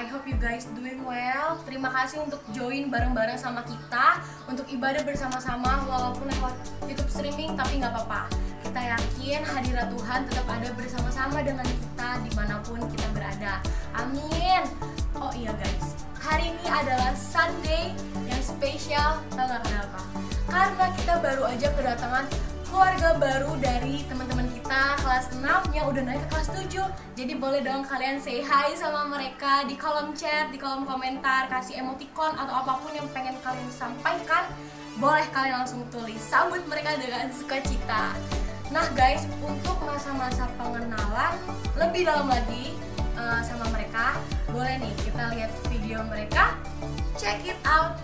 I hope you guys doing well. Terima kasih untuk join bareng-bareng sama kita untuk ibadah bersama-sama walaupun lewat YouTube streaming, tapi nggak apa-apa. Kita yakin hadirat Tuhan tetap ada bersama-sama dengan kita dimanapun kita berada. Amin. Oh iya guys, hari ini adalah Sunday yang spesial. Tahu nggak kenapa? Karena kita baru aja kedatangan keluarga baru dari teman-teman kita kelas 6 yang udah naik ke kelas 7. Jadi boleh dong kalian say hi sama mereka di kolom chat, di kolom komentar, kasih emoticon atau apapun yang pengen kalian sampaikan. Boleh kalian langsung tulis, sambut mereka dengan sukacita. Nah guys, untuk masa-masa pengenalan lebih dalam lagi sama mereka, boleh nih kita lihat video mereka. Check it out.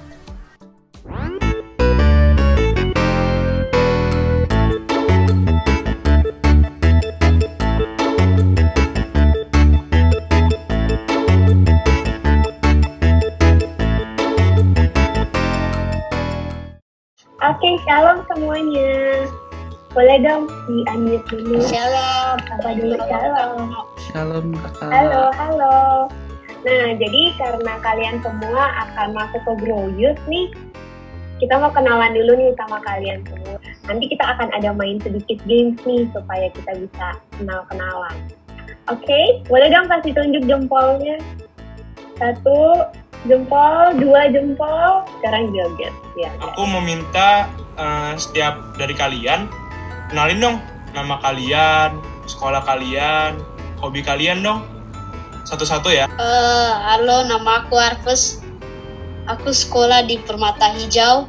Oke, shalom semuanya. Boleh dong di-unmute dulu. Shalom. Apa dulu? Shalom. Shalom kakak. Halo. Nah, jadi karena kalian semua akan masuk ke Grow Youth nih, kita mau kenalan dulu nih sama kalian semua. Nanti kita akan ada main sedikit games nih supaya kita bisa kenal-kenalan. Oke, boleh dong kasih tunjuk jempolnya. 1 jempol, 2 jempol, sekarang joget. Ya, aku meminta setiap dari kalian kenalin dong nama kalian, sekolah kalian, hobi kalian dong. Satu-satu ya. Halo, nama aku Arfes. Aku sekolah di Permata Hijau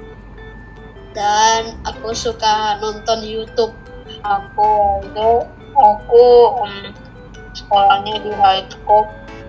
dan aku suka nonton YouTube. Aku sekolahnya di High School.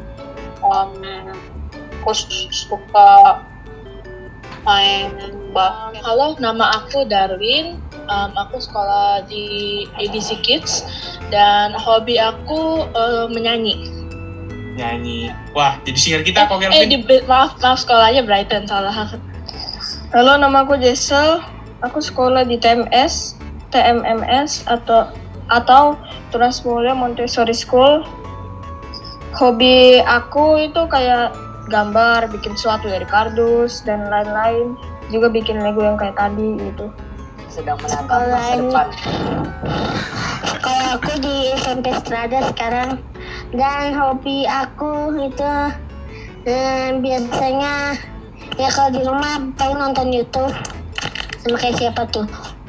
Aku suka main basket. Halo, nama aku Darwin. Aku sekolah di ADC Kids dan hobi aku menyanyi. Nyanyi. Wah, jadi singer kita kok Kelvin. Maaf sekolahnya Brighton, salah. Halo, nama aku Jessel. Aku sekolah di TMMS atau Transmulia Montessori School. Hobi aku itu kayak gambar, bikin sesuatu dari kardus dan lain-lain. Juga bikin Lego yang kayak tadi gitu. Sedang menatap masa depan. Kalau aku di SMP Strada sekarang, dan hobi aku itu biasanya ya kalau di rumah paling nonton YouTube sama kayak siapa tuh.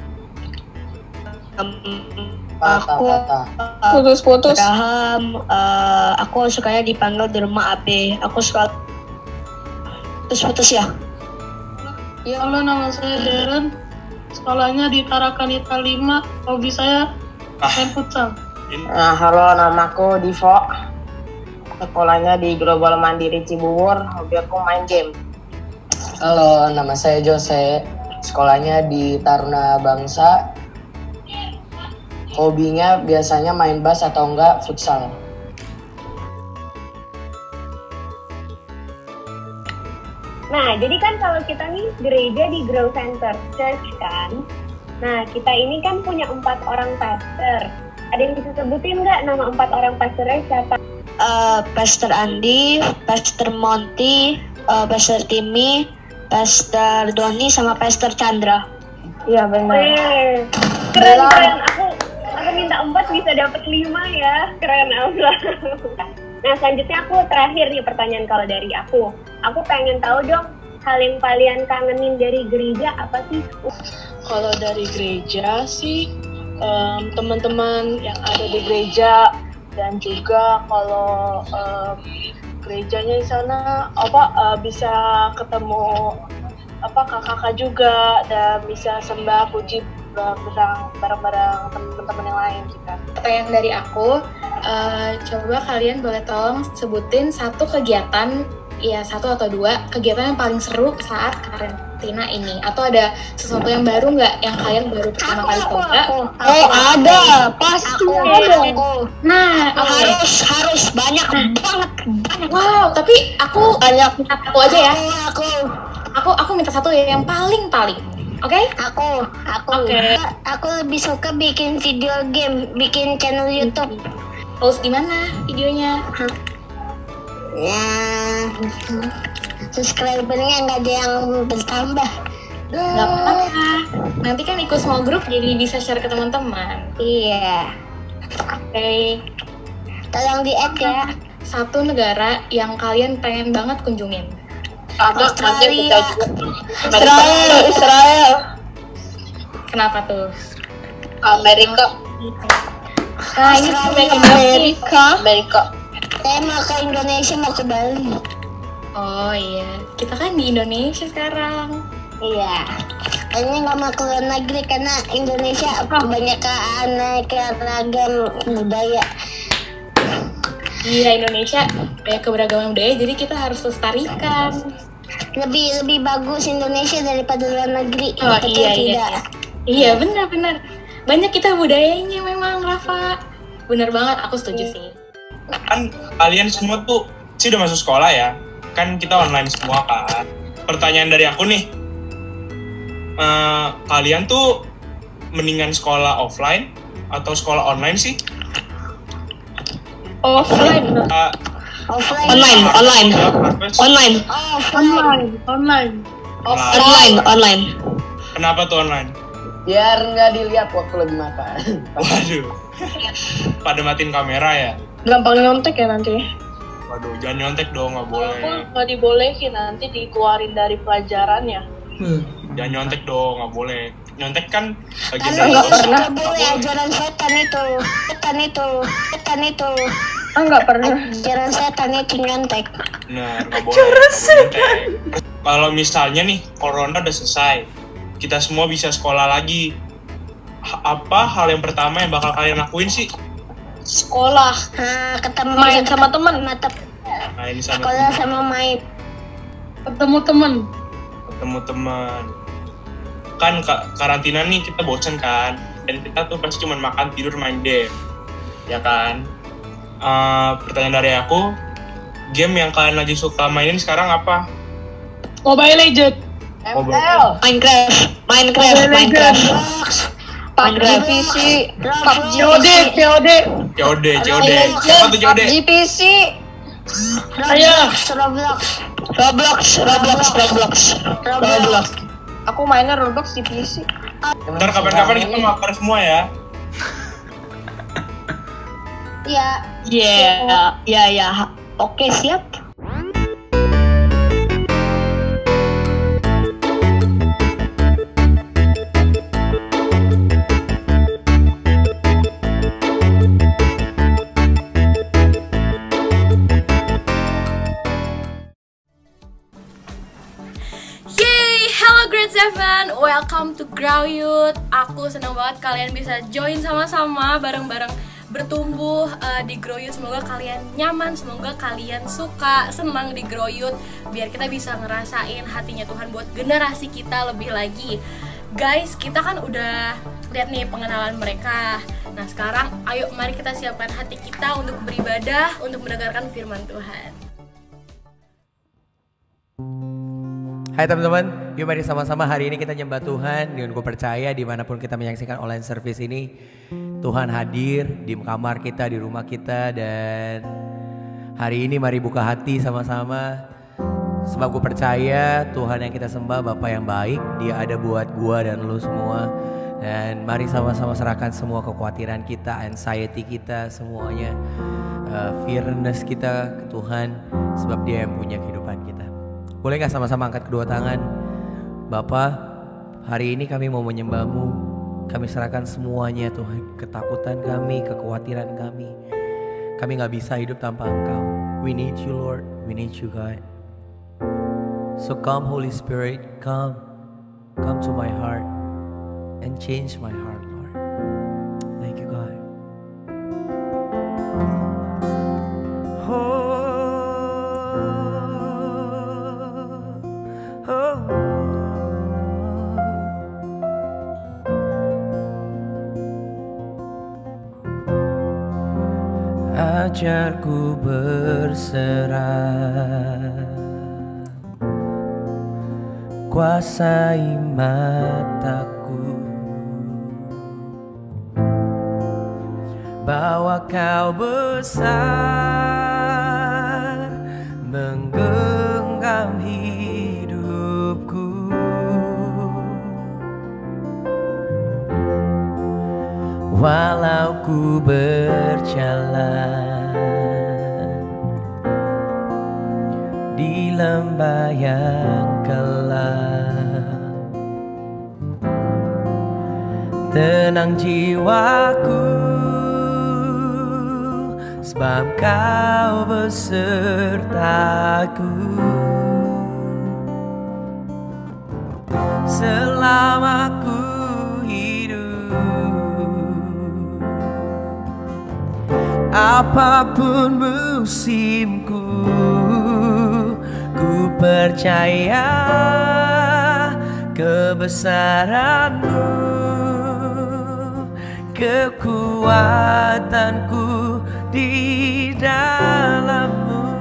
Aku Putus-putus. Abraham, aku sukanya dipanggil di rumah AB. Aku suka putus ya. Halo, nama saya Darren. Sekolahnya di Tarakanita 5. Hobi saya main futsal. Nah, halo, namaku Divo. Sekolahnya di Global Mandiri Cibubur. Hobi aku main game. Halo, nama saya Jose. Sekolahnya di Taruna Bangsa. Hobinya biasanya main bass atau enggak futsal. Nah, jadi kan kalau kita nih gereja di Grow Center Church kan. Nah, kita ini kan punya 4 orang pastor. Ada yang bisa sebutin nggak nama 4 orang pastornya siapa? Pastor Andi, Pastor Monty, Pastor Timmy, Pastor Doni, sama Pastor Chandra. Iya benar. Keren. Aku minta 4 bisa dapat 5 ya. Keren Abra. Nah, selanjutnya aku terakhir nih pertanyaan kalau dari aku. Aku pengen tahu dong, hal yang kalian kangenin dari gereja apa sih? Kalau dari gereja sih, teman-teman yang ada di gereja, dan juga kalau gerejanya di sana bisa ketemu kakak-kakak juga, dan bisa sembah puji bareng-bareng teman-teman yang lain juga. Pertanyaan dari aku, coba kalian boleh tolong sebutin satu kegiatan, ya 1 atau 2 kegiatan yang paling seru saat karantina ini, atau ada sesuatu yang baru nggak yang kalian baru pertama kali coba? Ada, pasti ada. Nah, Harus banyak banget. Wow, tapi aku Banyak. minta satu aja ya. Aku Minta satu ya yang paling. Oke? Aku lebih suka bikin video game, bikin channel YouTube. Post di mana videonya? Ya, subscribernya nggak ada yang bertambah. Nggak apa-apa. Nanti kan ikut small group jadi bisa share ke teman-teman. Iya. Oke. Tolong di-add ya. Satu negara yang kalian pengen banget kunjungin. Australia. Israel. Kenapa tuh? Amerika. Nah, ini Amerika. Saya mau ke Indonesia, mau ke Bali. Oh iya, kita kan di Indonesia sekarang. Iya. Ini nggak mau ke luar negeri karena Indonesia banyak keanekaragaman ragam budaya. Iya, Indonesia banyak keberagaman budaya, jadi kita harus lestarikan. Lebih bagus Indonesia daripada luar negeri. Oh Betul iya, tidak? Iya, benar-benar. Banyak kita budayanya memang, Rafa. Bener banget, aku setuju sih. Kan kalian semua tuh sih udah masuk sekolah ya. Kan kita online semua kan. Pertanyaan dari aku nih. Kalian tuh mendingan sekolah offline atau sekolah online sih? Offline. Offline. Online. Kenapa tuh online? Biar nggak dilihat waktu lagi makan. Waduh. Pada matiin kamera ya? Gampang nyontek ya nanti. Waduh, jangan nyontek dong, nggak boleh. Walaupun nggak dibolehin nanti dikeluarin dari pelajarannya. Jangan nyontek dong, nggak boleh. Nyontek kan bagian Karena dari dosa. nggak boleh ajaran setan itu. Nggak pernah. Ajaran setan itu nyontek. Benar, nggak boleh nyontek. Kalau misalnya nih, corona udah selesai, kita semua bisa sekolah lagi. Apa hal yang pertama yang bakal kalian lakuin sih? Sekolah. Ketemu Main sama teman. Nah, ini sama Sekolah sama main. Ketemu teman. ketemu teman. Kan karantina nih kita bosen kan, dan kita tuh pasti cuma makan, tidur, main game, ya kan? Pertanyaan dari aku, game yang kalian lagi suka mainin sekarang apa? Mobile Legend. ML. Minecraft. PC. PUBG. COD. COD. Siapa tuh COD? PUBG PC. Roblox. Aku mainnya Roblox di PC. Ntar kapan-kapan kita mabar semua ya. Ya. Oke, siap. Grade 7, welcome to Grow Youth. Aku senang banget kalian bisa join sama-sama bareng-bareng bertumbuh di Grow Youth. Semoga kalian nyaman, semoga kalian suka, senang di Grow Youth, biar kita bisa ngerasain hatinya Tuhan buat generasi kita lebih lagi. Guys, kita kan udah lihat nih pengenalan mereka. Nah sekarang ayo mari kita siapkan hati kita untuk beribadah, untuk mendengarkan firman Tuhan. Hai teman-teman, yuk mari sama-sama hari ini kita nyembah Tuhan. Dengan gue percaya dimanapun kita menyaksikan online service ini, Tuhan hadir di kamar kita, di rumah kita. Dan hari ini mari buka hati sama-sama, sebab gue percaya Tuhan yang kita sembah Bapa yang baik. Dia ada buat gue dan lu semua. Dan mari sama-sama serahkan semua kekhawatiran kita, anxiety kita, semuanya, fearness kita ke Tuhan, sebab Dia yang punya kehidupan kita. Boleh gak sama-sama angkat kedua tangan? Bapa, hari ini kami mau menyembah-Mu. Kami serahkan semuanya Tuhan, ketakutan kami, kekhawatiran kami. Kami gak bisa hidup tanpa Engkau. We need You Lord, we need You God. So come Holy Spirit, come to my heart and change my heart, Lord. Thank You God. Ajarku berserah, kuasai mataku, bahwa Kau besar menggenggam hidupku. Walau ku berjalan di lembah yang gelap, tenang jiwaku, sebab Kau besertaku. Selama ku apapun musimku, ku percaya kebesaran-Mu, kekuatanku di dalam-Mu.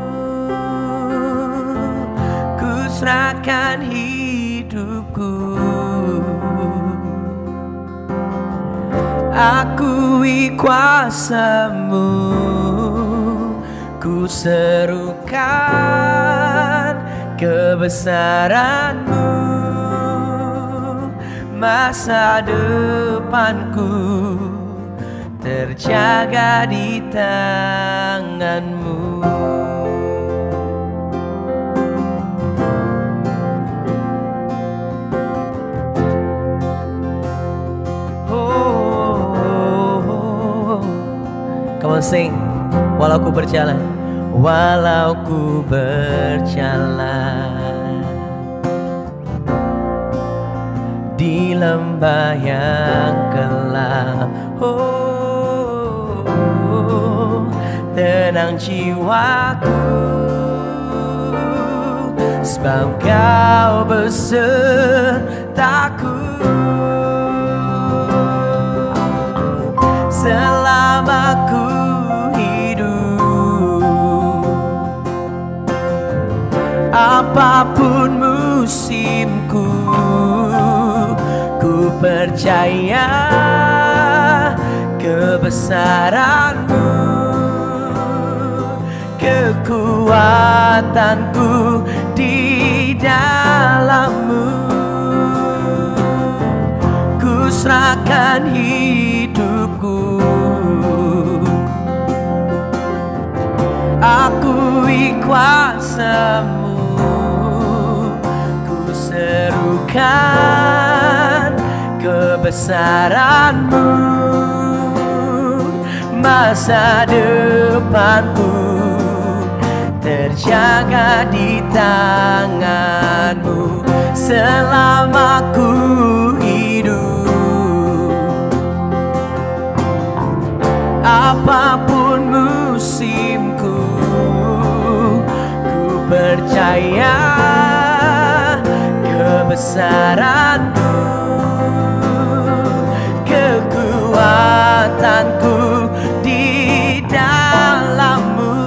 Ku serahkan hidupku, akui kuasa-Mu, ku serukan kebesaran-Mu. Masa depanku terjaga di tangan-Mu. Come on, sing. Walau ku berjalan, walau ku berjalan di lembah yang gelap, tenang jiwaku, sebab Kau besertaku. Selama ku hidup, apapun musimku, ku percaya kebesaran-Mu, kekuatanku di dalam-Mu. Ku serahkan hidupku, akui kuasa-Mu, ku serukan kebesaran-Mu. Masa depanku terjaga di tangan-Mu. Selama ku hidup, apapun musimku, ku percaya kebesaran-Mu, kekuatanku di dalam-Mu.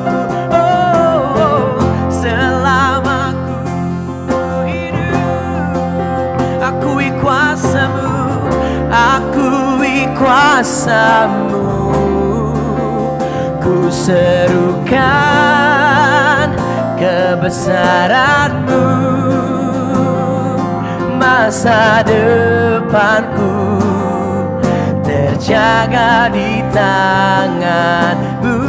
Selama ku hidup, akui kuasa-Mu, akui kuasa-Mu, ku serukan kebesaran-Mu. Masa depanku terjaga di tangan-Mu.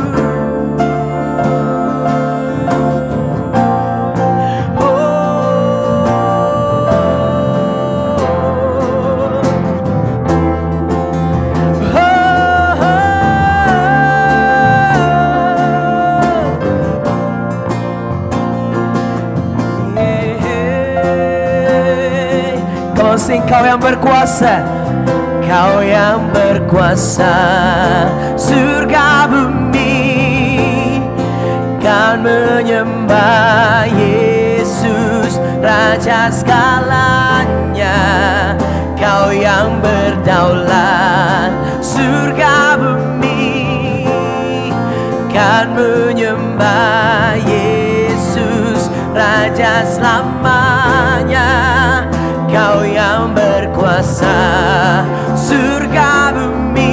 Sing, Kau yang berkuasa, Kau yang berkuasa, surga bumi kan menyembah Yesus, Raja segalanya. Kau yang berdaulat, surga bumi kan menyembah Yesus, Raja selamanya. Kau yang berkuasa, surga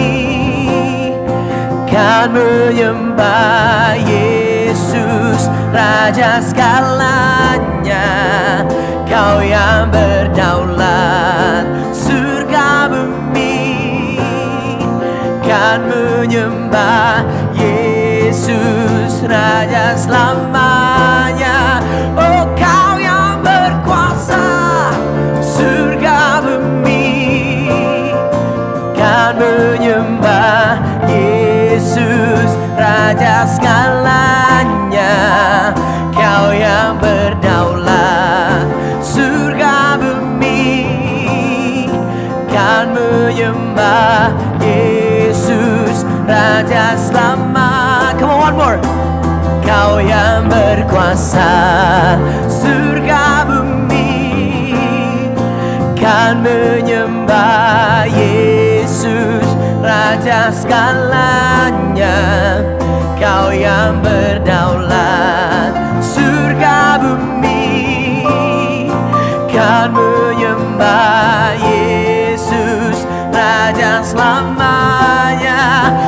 bumi kan menyembah Yesus, Raja segalanya, Kau yang berdaulat surga bumi, kan menyembah Yesus Raja selamanya. Oh, Kau yang berkuasa surga bumi, kan menyembah Yesus Raja segalanya. Kau yang berdaulat surga bumi, kan menyembah Yesus Raja selamat. Come on, one more. Kau yang berkuasa surga bumi, kan menyembah Yesus Raja segalanya. Kau yang berdaulat surga bumi, kan menyembah Yesus Raja selamanya.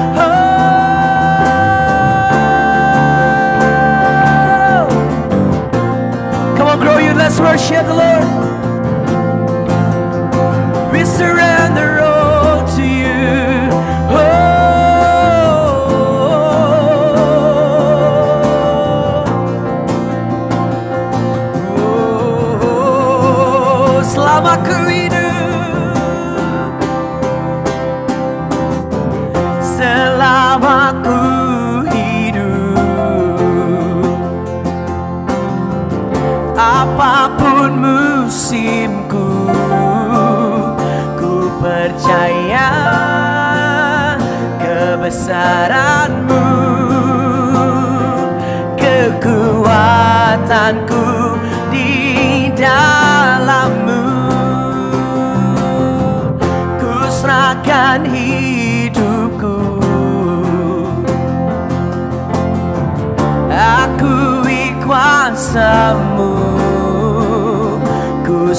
Come on, grow you, let's worship the Lord. We surrender all to you. Selama ku hidup, selama ku hidup, apapun musimku, ku percaya kebesaran-Mu, kekuatanku di dalam-Mu. Ku serahkan hidupku, akui kuasa-Mu. Ku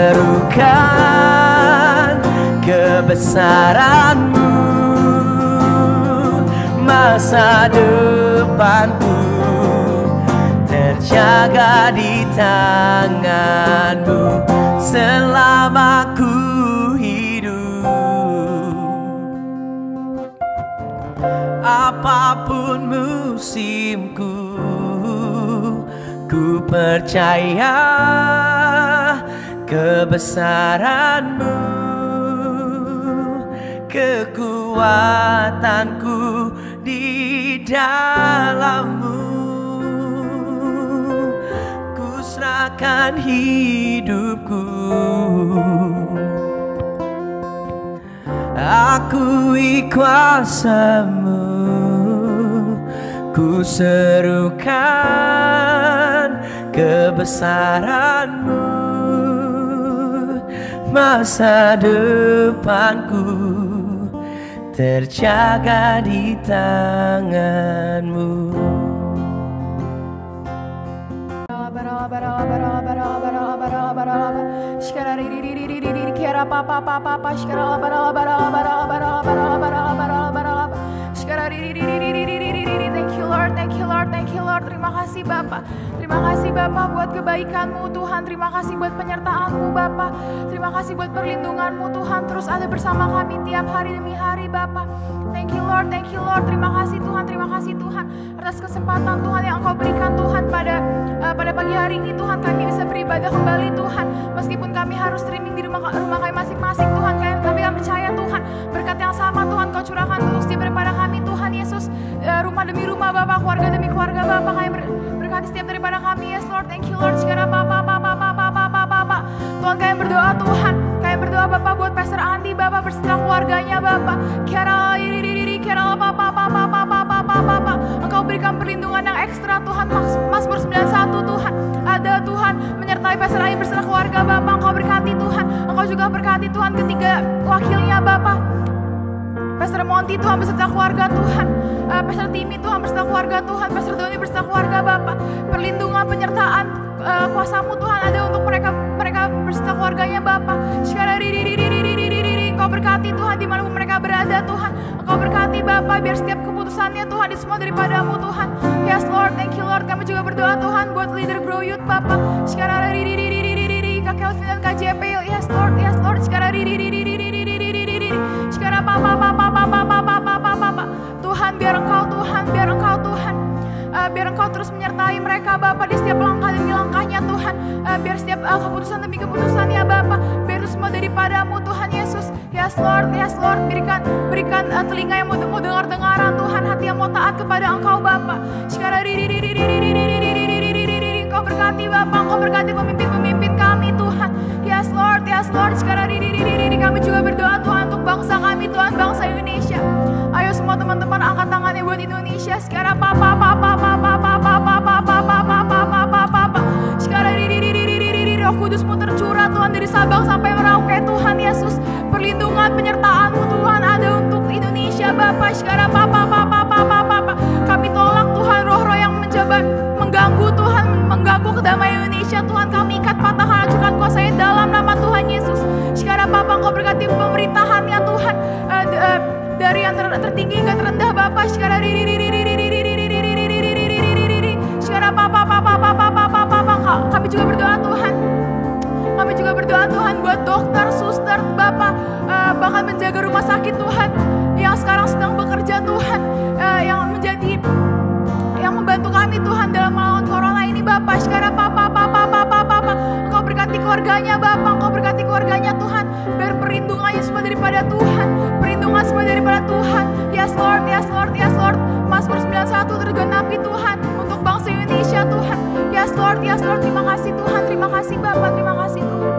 serukan kebesaran-Mu, masa depanku terjaga di tangan-Mu selama ku hidup. Apapun musimku, ku percaya kebesaran-Mu, kekuatanku di dalam-Mu. Ku serahkan hidupku, akui kuasa-Mu. Ku serukan kebesaran-Mu, masa depanku terjaga di tangan-Mu. Thank you Lord, thank you Lord, thank you Lord. Terima kasih Bapak. Terima kasih Bapak buat kebaikan-Mu Tuhan. Terima kasih buat penyertaan-Mu Bapak. Terima kasih buat perlindungan-Mu Tuhan. Terus ada bersama kami tiap hari demi hari Bapak. Thank you Lord, thank you Lord. Terima kasih Tuhan, terima kasih Tuhan atas kesempatan Tuhan yang Engkau berikan Tuhan pada pagi hari ini Tuhan. Kami bisa beribadah kembali Tuhan. Meskipun kami harus streaming di rumah kami masing-masing Tuhan, kami percaya Tuhan berkat yang sama Tuhan Kau curahkan untuk setiap daripada kami Tuhan Yesus. Rumah demi rumah Bapak, keluarga demi keluarga Bapak, kami berkati setiap daripada kami. Yes Lord, thank you Lord. Sekarang Bapak Tuhan, kami berdoa Tuhan, kami berdoa Bapak buat Pastor Andi Bapak beserta keluarganya Bapak. Engkau berikan perlindungan yang ekstra Tuhan. Mazmur 91 Tuhan ada Tuhan menyertai Pastor Andi beserta keluarga Bapak. Engkau berkati Tuhan. Engkau juga berkati Tuhan ketiga wakilnya Bapak, Pastor Monty Tuhan beserta keluarga Tuhan, Pastor Timmy Tuhan beserta keluarga Tuhan, Pastor Doni beserta keluarga Bapak. Perlindungan, penyertaan, kuasa-Mu Tuhan ada untuk mereka beserta keluarganya Bapak. Engkau berkati Tuhan dimanapun mereka mereka berada Tuhan. Engkau berkati Bapa, biar setiap keputusannya Tuhan itu semua daripadamu Tuhan. Yes Lord, thank you Lord. Kami juga berdoa Tuhan buat leader Grow Youth Bapa. Sekarang Kak Kelvin dan Kak JP. Yes Lord, sekarang sekarang Tuhan, biar Engkau Tuhan, biar Engkau terus menyertai mereka Bapa di setiap langkah demi langkahnya Tuhan. Biar setiap keputusan demi keputusannya Bapa, biar itu semua daripadamu Tuhan Yesus. Yes Lord, berikan telinga yang mau dengar-dengaran Tuhan, hati yang mau taat kepada Engkau Bapa. Sekarang Engkau berkati Bapa, Engkau berkati pemimpin-pemimpin kami Tuhan. Yes Lord, sekarang kami juga berdoa Tuhan untuk bangsa kami Tuhan, bangsa Indonesia. Ayo semua teman-teman angkat tangannya buat Indonesia. Sekarang sekarang Roh Kudus-Mu tercurah Tuhan dari Sabang sampai Merauke Tuhan Yesus. Perlindungan penyertaan-Mu Tuhan ada untuk Indonesia Bapa. Sekarang kami tolak Tuhan roh-roh yang mencoba mengganggu Tuhan, mengganggu kedamaian Indonesia Tuhan. Kami ikat patahkan, hancurkan kuasanya dalam nama Tuhan Yesus. Sekarang Bapa, Engkau berkati pemerintahannya Tuhan, dari yang tertinggi hingga terendah Bapa. Sekarang kami juga berdoa Tuhan. Kami juga berdoa Tuhan buat dokter, suster, Bapak, bahkan menjaga rumah sakit Tuhan yang sekarang sedang bekerja Tuhan, yang membantu kami Tuhan dalam melawan corona ini Bapak. Sekarang Engkau berkati keluarganya Bapak, Engkau berkati keluarganya Tuhan, biar perlindungannya semua daripada Tuhan, perlindungan semua daripada Tuhan. Yes Lord, Mazmur 91 tergenapi Tuhan untuk bangsa Indonesia Tuhan. Yes Lord, terima kasih Tuhan, terima kasih Bapak, terima kasih Tuhan.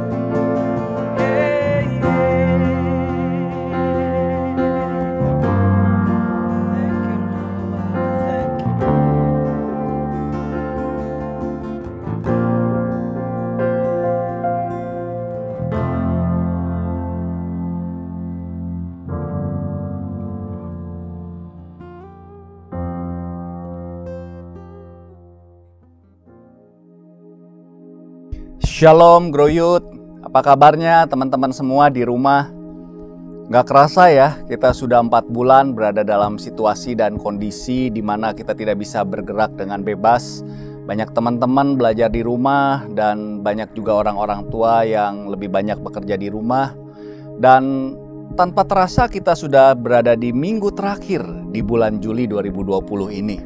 Shalom Grow Youth, apa kabarnya teman-teman semua di rumah? Gak kerasa ya, kita sudah 4 bulan berada dalam situasi dan kondisi di mana kita tidak bisa bergerak dengan bebas. Banyak teman-teman belajar di rumah dan banyak juga orang-orang tua yang lebih banyak bekerja di rumah. Dan tanpa terasa kita sudah berada di minggu terakhir di bulan Juli 2020 ini.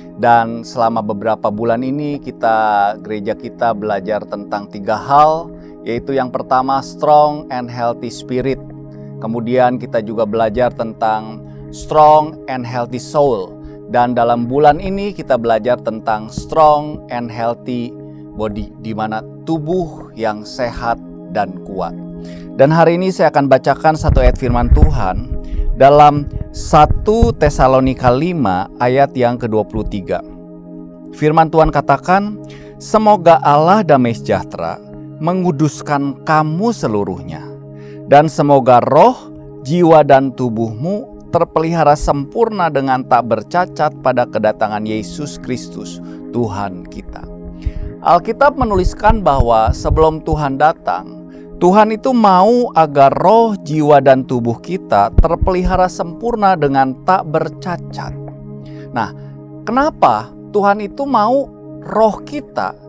Dan selama beberapa bulan ini gereja kita belajar tentang 3 hal, yaitu yang pertama strong and healthy spirit. Kemudian kita juga belajar tentang strong and healthy soul. Dan dalam bulan ini kita belajar tentang strong and healthy body, di mana tubuh yang sehat dan kuat. Dan hari ini saya akan bacakan satu ayat firman Tuhan dalam 1 Tesalonika 5 ayat yang ke-23. Firman Tuhan katakan, semoga Allah damai sejahtera menguduskan kamu seluruhnya, dan semoga roh, jiwa dan tubuhmu terpelihara sempurna dengan tak bercacat pada kedatangan Yesus Kristus Tuhan kita. Alkitab menuliskan bahwa sebelum Tuhan datang, Tuhan itu mau agar roh, jiwa, dan tubuh kita terpelihara sempurna dengan tak bercacat. Nah, kenapa Tuhan itu mau roh kita,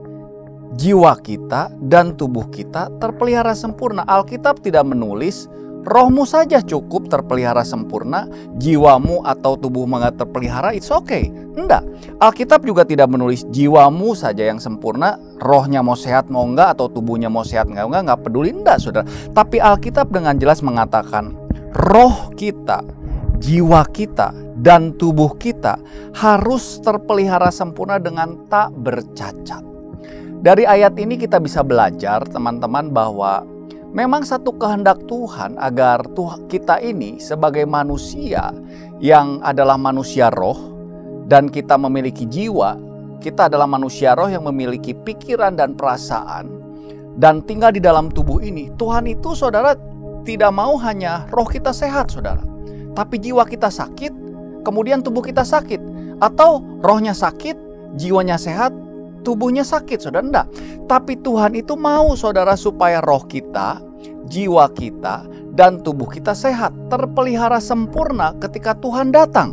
jiwa kita, dan tubuh kita terpelihara sempurna? Alkitab tidak menulis rohmu saja cukup terpelihara sempurna, jiwamu atau tubuhmu nggak terpelihara, it's okay. Enggak. Alkitab juga tidak menulis jiwamu saja yang sempurna, rohnya mau sehat mau enggak, atau tubuhnya mau sehat enggak peduli, enggak saudara. Tapi Alkitab dengan jelas mengatakan roh kita, jiwa kita, dan tubuh kita harus terpelihara sempurna dengan tak bercacat. Dari ayat ini kita bisa belajar teman-teman bahwa memang satu kehendak Tuhan agar kita ini sebagai manusia yang adalah manusia roh dan kita memiliki jiwa, kita adalah manusia roh yang memiliki pikiran dan perasaan dan tinggal di dalam tubuh ini. Tuhan itu saudara tidak mau hanya roh kita sehat saudara, tapi jiwa kita sakit, kemudian tubuh kita sakit, atau rohnya sakit, jiwanya sehat, tubuhnya sakit, saudara. Enggak. Tapi Tuhan itu mau saudara supaya roh kita, jiwa kita, dan tubuh kita sehat, terpelihara sempurna ketika Tuhan datang.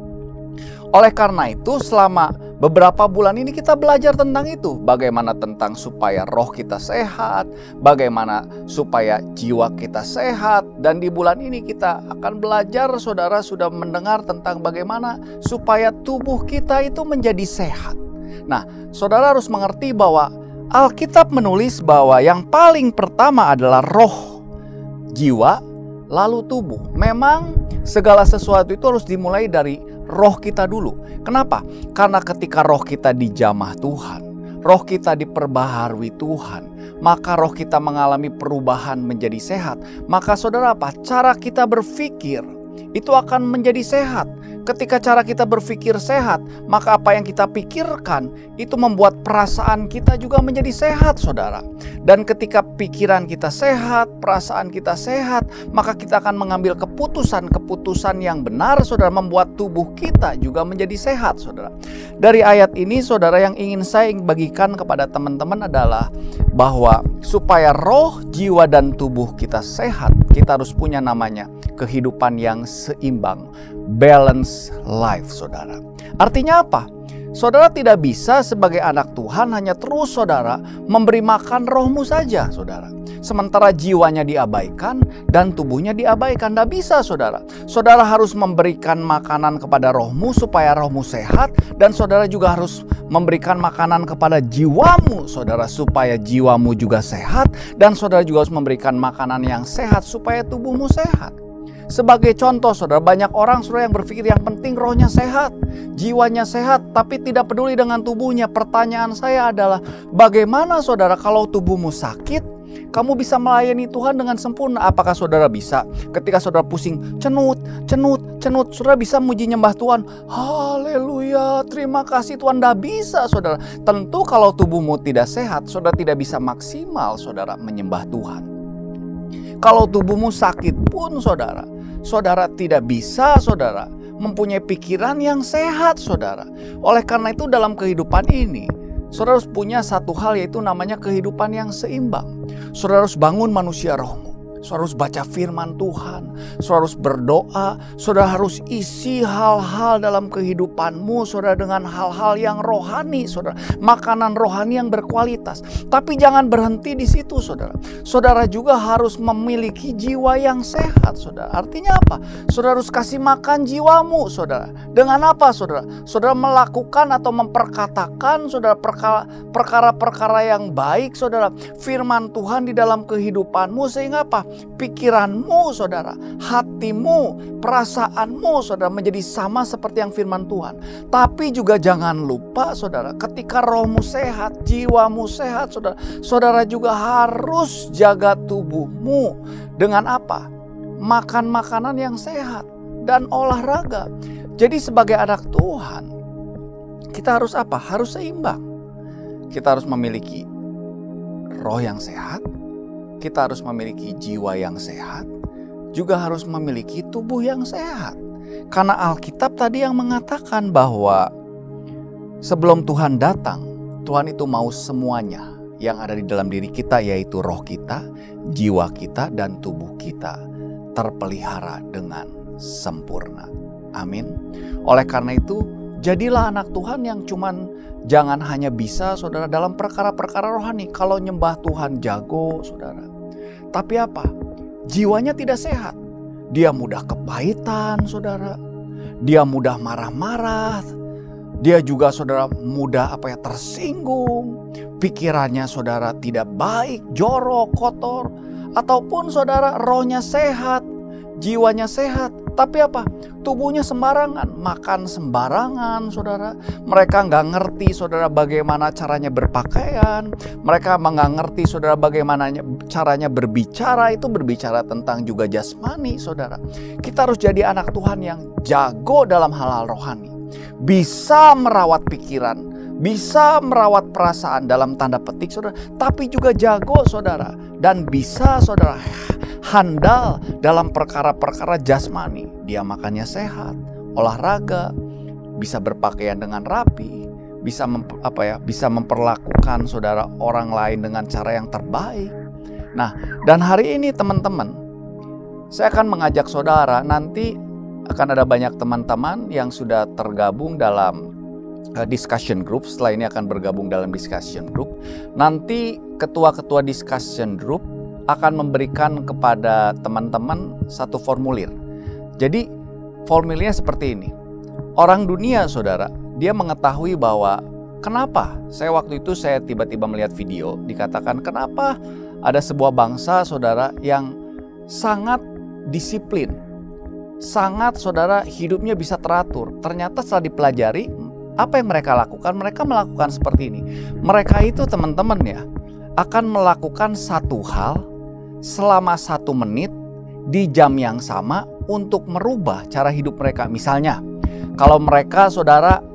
Oleh karena itu, selama beberapa bulan ini kita belajar tentang itu. Bagaimana tentang supaya roh kita sehat, bagaimana supaya jiwa kita sehat. Dan di bulan ini kita akan belajar, saudara sudah mendengar tentang bagaimana supaya tubuh kita itu menjadi sehat. Nah, saudara harus mengerti bahwa Alkitab menulis bahwa yang paling pertama adalah roh, jiwa, lalu tubuh. Memang segala sesuatu itu harus dimulai dari roh kita dulu. Kenapa? Karena ketika roh kita dijamah Tuhan, roh kita diperbaharui Tuhan, maka roh kita mengalami perubahan menjadi sehat. Maka saudara apa? Cara kita berpikir itu akan menjadi sehat. Ketika cara kita berpikir sehat, maka apa yang kita pikirkan itu membuat perasaan kita juga menjadi sehat, saudara. Dan ketika pikiran kita sehat, perasaan kita sehat, maka kita akan mengambil keputusan-keputusan yang benar, saudara, membuat tubuh kita juga menjadi sehat, saudara. Dari ayat ini, saudara, yang ingin saya bagikan kepada teman-teman adalah bahwa supaya roh, jiwa, dan tubuh kita sehat, kita harus punya namanya kehidupan yang seimbang, balance life, saudara. Artinya apa? Saudara tidak bisa sebagai anak Tuhan hanya terus, saudara, memberi makan rohmu saja, saudara. Sementara jiwanya diabaikan dan tubuhnya diabaikan. Tidak bisa, saudara. Saudara harus memberikan makanan kepada rohmu supaya rohmu sehat. Dan saudara juga harus memberikan makanan kepada jiwamu, saudara, supaya jiwamu juga sehat. Dan saudara juga harus memberikan makanan yang sehat supaya tubuhmu sehat. Sebagai contoh, saudara, banyak orang, saudara, yang berpikir yang penting rohnya sehat, jiwanya sehat, tapi tidak peduli dengan tubuhnya. Pertanyaan saya adalah, bagaimana, saudara, kalau tubuhmu sakit, kamu bisa melayani Tuhan dengan sempurna? Apakah saudara bisa ketika saudara pusing, cenut, saudara bisa muji nyembah Tuhan? Haleluya, terima kasih Tuhan. Tidak bisa, saudara. Tentu kalau tubuhmu tidak sehat, saudara tidak bisa maksimal, saudara, menyembah Tuhan. Kalau tubuhmu sakit pun, saudara tidak bisa, saudara, mempunyai pikiran yang sehat, saudara. Oleh karena itu dalam kehidupan ini, saudara harus punya satu hal, yaitu namanya kehidupan yang seimbang. Saudara harus bangun manusia rohmu. Saudara harus baca firman Tuhan. Saudara harus berdoa. Saudara harus isi hal-hal dalam kehidupanmu, saudara, dengan hal-hal yang rohani, saudara. Makanan rohani yang berkualitas. Tapi jangan berhenti di situ, saudara. Saudara juga harus memiliki jiwa yang sehat, saudara. Artinya apa? Saudara harus kasih makan jiwamu, saudara. Dengan apa, saudara? Saudara melakukan atau memperkatakan, saudara, perkara-perkara yang baik, saudara. Firman Tuhan di dalam kehidupanmu, sehingga apa? Pikiranmu, saudara, hatimu, perasaanmu, saudara, menjadi sama seperti yang firman Tuhan. Tapi juga jangan lupa, saudara, ketika rohmu sehat, jiwamu sehat, saudara, saudara juga harus jaga tubuhmu dengan apa? Makan makanan yang sehat dan olahraga. Jadi sebagai anak Tuhan, kita harus apa? Harus seimbang. Kita harus memiliki roh yang sehat, kita harus memiliki jiwa yang sehat, juga harus memiliki tubuh yang sehat. Karena Alkitab tadi yang mengatakan bahwa sebelum Tuhan datang, Tuhan itu mau semuanya yang ada di dalam diri kita, yaitu roh kita, jiwa kita, dan tubuh kita terpelihara dengan sempurna. Amin. Oleh karena itu, jadilah anak Tuhan yang jangan hanya bisa, saudara, dalam perkara-perkara rohani. Kalau nyembah Tuhan jago, saudara. Tapi apa? Jiwanya tidak sehat. Dia mudah kepahitan, saudara. Dia mudah marah-marah. Dia juga, saudara, mudah tersinggung. Pikirannya, saudara, tidak baik, jorok, kotor. Ataupun, saudara, rohnya sehat, jiwanya sehat. Tapi apa? Tubuhnya sembarangan, makan sembarangan, saudara. Mereka nggak ngerti, saudara, bagaimana caranya berpakaian. Mereka nggak ngerti, saudara, bagaimana caranya berbicara. Itu berbicara tentang juga jasmani, saudara. Kita harus jadi anak Tuhan yang jago dalam hal-hal rohani. Bisa merawat pikiran, bisa merawat perasaan dalam tanda petik, saudara. Tapi juga jago, saudara. Dan bisa, saudara, handal dalam perkara-perkara jasmani. Dia makannya sehat, olahraga, bisa berpakaian dengan rapi, bisa bisa memperlakukan, saudara, orang lain dengan cara yang terbaik. Nah, dan hari ini teman-teman, saya akan mengajak saudara, nanti akan ada banyak teman-teman yang sudah tergabung dalam discussion group. Setelah ini akan bergabung dalam discussion group. Nanti ketua-ketua discussion group akan memberikan kepada teman-teman satu formulir. Jadi formulirnya seperti ini. Orang dunia, saudara, dia mengetahui bahwa kenapa saya tiba-tiba melihat video dikatakan kenapa ada sebuah bangsa, saudara, yang sangat disiplin, sangat, saudara, hidupnya bisa teratur. Ternyata setelah dipelajari, apa yang mereka lakukan? Mereka melakukan seperti ini. Mereka itu, teman-teman ya, akan melakukan satu hal selama 1 menit di jam yang sama untuk merubah cara hidup mereka. Misalnya, kalau mereka, saudara,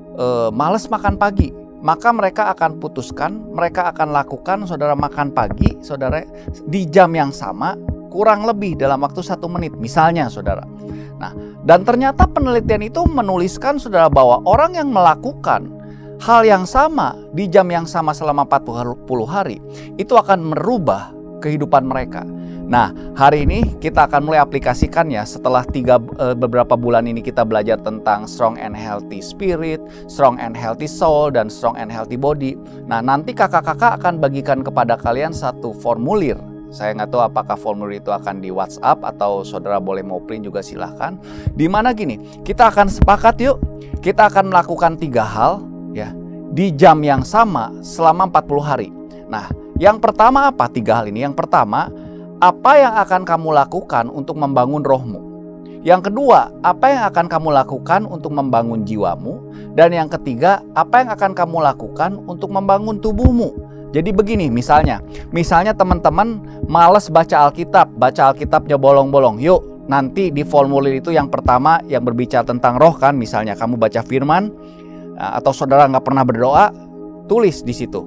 malas makan pagi, maka mereka akan putuskan, mereka akan lakukan, saudara, makan pagi, saudara, di jam yang sama, kurang lebih dalam waktu 1 menit. Misalnya, saudara. Nah, dan ternyata penelitian itu menuliskan, saudara, bahwa orang yang melakukan hal yang sama di jam yang sama selama 40 hari, itu akan merubah kehidupan mereka. Nah, hari ini kita akan mulai aplikasikannya setelah beberapa bulan ini kita belajar tentang strong and healthy spirit, strong and healthy soul, dan strong and healthy body. Nah, nanti kakak-kakak akan bagikan kepada kalian satu formulir. Saya nggak tahu apakah formulir itu akan di WhatsApp atau saudara boleh mau print juga silahkan. Dimana gini, kita akan sepakat yuk, kita akan melakukan 3 hal ya di jam yang sama selama 40 hari. Nah, yang pertama apa 3 hal ini? Yang pertama, apa yang akan kamu lakukan untuk membangun rohmu? Yang kedua, apa yang akan kamu lakukan untuk membangun jiwamu? Dan yang ketiga, apa yang akan kamu lakukan untuk membangun tubuhmu? Jadi begini, misalnya teman-teman malas baca Alkitabnya bolong-bolong. Yuk, nanti di formulir itu yang pertama yang berbicara tentang roh kan, misalnya kamu baca firman, atau saudara nggak pernah berdoa, tulis di situ.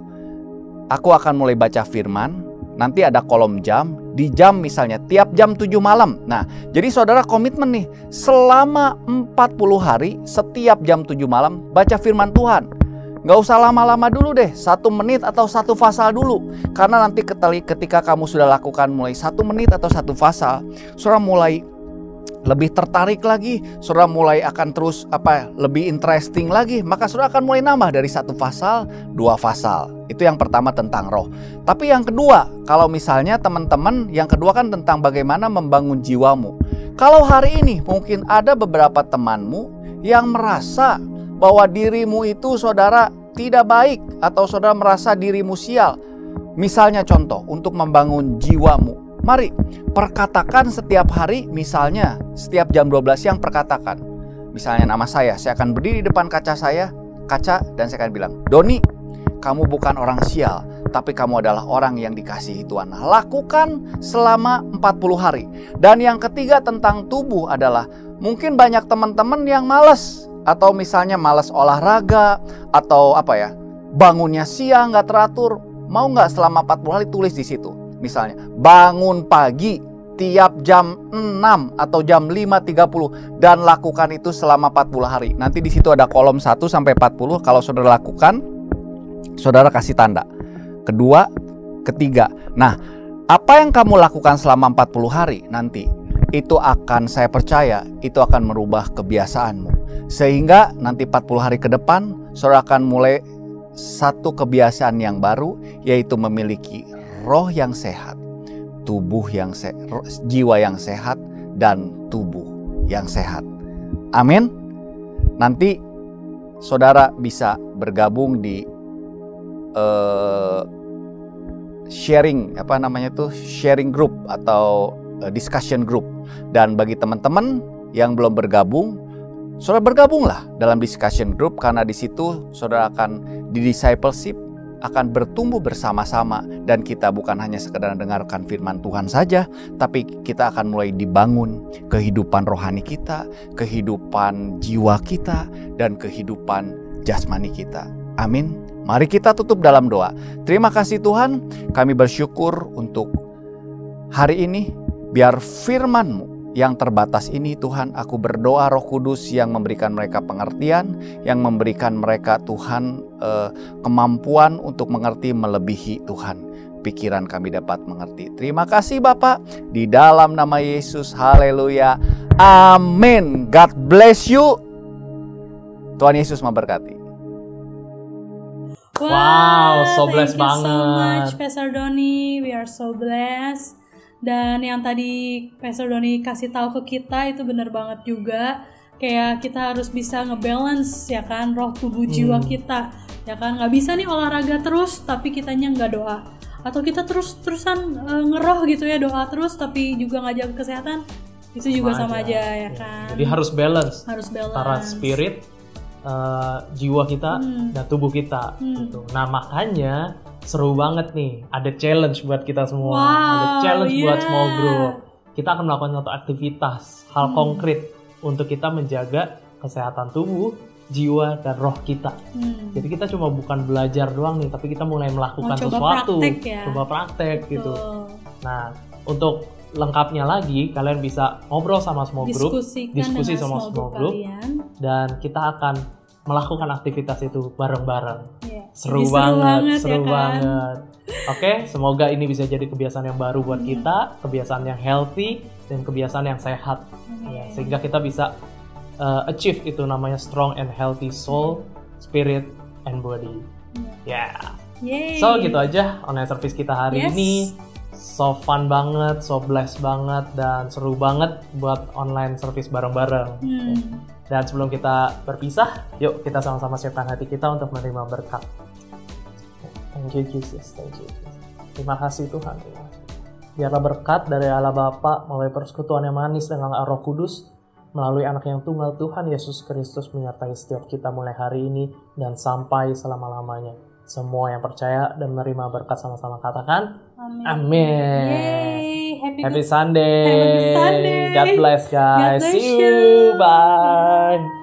Aku akan mulai baca firman. Nanti ada kolom jam, di jam misalnya tiap jam 7 malam. Nah, jadi saudara komitmen nih, selama 40 hari, setiap jam 7 malam, baca firman Tuhan. Nggak usah lama-lama dulu deh, 1 menit atau 1 pasal dulu. Karena nanti ketika kamu sudah lakukan mulai 1 menit atau 1 pasal, saudara mulai lebih tertarik lagi, saudara mulai akan terus lebih interesting lagi, maka saudara akan mulai nambah dari 1 pasal, 2 pasal. Itu yang pertama tentang roh. Tapi yang kedua, kalau misalnya teman-teman, yang kedua kan tentang bagaimana membangun jiwamu. Kalau hari ini mungkin ada beberapa temanmu yang merasa bahwa dirimu itu, saudara, tidak baik, atau saudara merasa dirimu sial. Misalnya contoh, untuk membangun jiwamu, mari perkatakan setiap hari, misalnya setiap jam 12 siang perkatakan. Misalnya nama saya akan berdiri di depan kaca dan saya akan bilang, Doni, kamu bukan orang sial, tapi kamu adalah orang yang dikasihi Tuhan. Lakukan selama 40 hari. Dan yang ketiga tentang tubuh adalah, mungkin banyak teman-teman yang malas, atau misalnya malas olahraga, atau bangunnya siang nggak teratur. Mau nggak selama 40 hari tulis di situ. Misalnya bangun pagi tiap jam 6 atau jam 5.30 dan lakukan itu selama 40 hari. Nanti di situ ada kolom 1 sampai 40. Kalau saudara lakukan, saudara kasih tanda. Kedua, ketiga. Nah, apa yang kamu lakukan selama 40 hari nanti, itu akan, saya percaya, itu akan merubah kebiasaanmu. Sehingga nanti 40 hari ke depan, saudara akan mulai satu kebiasaan yang baru, yaitu memiliki roh yang sehat, tubuh yang jiwa yang sehat, dan tubuh yang sehat. Amin. Nanti saudara bisa bergabung di sharing group atau discussion group. Dan bagi teman-teman yang belum bergabung, saudara bergabunglah dalam discussion group, karena di situ saudara akan di discipleship, akan bertumbuh bersama-sama, dan kita bukan hanya sekedar mendengarkan firman Tuhan saja, tapi kita akan mulai dibangun kehidupan rohani kita, kehidupan jiwa kita, dan kehidupan jasmani kita. Amin. Mari kita tutup dalam doa. Terima kasih Tuhan, kami bersyukur untuk hari ini. Biar firman-Mu yang terbatas ini, Tuhan, aku berdoa Roh Kudus yang memberikan mereka pengertian, yang memberikan mereka, Tuhan, kemampuan untuk mengerti melebihi, Tuhan, pikiran kami dapat mengerti. Terima kasih Bapak, di dalam nama Yesus, haleluya, amin. God bless you. Tuhan Yesus memberkati. Wow, so blessed banget. banget. Thank you so much, Pastor Doni. We are so blessed. Dan yang tadi Pastor Doni kasih tahu ke kita itu benar banget juga. Kayak kita harus bisa ngebalance ya kan, roh tubuh jiwa kita. Ya kan, nggak bisa nih olahraga terus tapi kitanya nggak doa. Atau kita terus-terusan ngeroh gitu ya, doa terus tapi juga nggak jaga kesehatan. Itu juga sama aja ya kan. Jadi harus balance. Harus balance. Antara spirit, jiwa kita dan tubuh kita gitu. Nah makanya seru banget nih, ada challenge buat kita semua. Ada challenge buat small group. Kita akan melakukan satu aktivitas, hal konkret untuk kita menjaga kesehatan tubuh, jiwa, dan roh kita. Jadi kita cuma bukan belajar doang nih, tapi kita mulai melakukan sesuatu. Coba praktek gitu. Nah untuk lengkapnya lagi, kalian bisa ngobrol sama small group, diskusi sama small group, dan kita akan melakukan aktivitas itu bareng-bareng. Seru banget. Oke, semoga ini bisa jadi kebiasaan yang baru buat kita, kebiasaan yang healthy dan kebiasaan yang sehat, ya, sehingga kita bisa achieve itu namanya strong and healthy soul, spirit, and body. So gitu aja online service kita hari ini. So fun banget, so blessed banget, dan seru banget buat online service bareng-bareng. Dan sebelum kita berpisah, yuk kita sama-sama siapkan hati kita untuk menerima berkat. Thank you Jesus, thank you Jesus. Terima kasih Tuhan. Biarlah berkat dari Allah Bapa melalui persekutuan yang manis dengan Roh Kudus, melalui Anak yang tunggal Tuhan Yesus Kristus menyertai setiap kita mulai hari ini dan sampai selama-lamanya. Semua yang percaya dan menerima berkat sama-sama katakan amin. Happy Sunday. God bless guys. See you. Bye.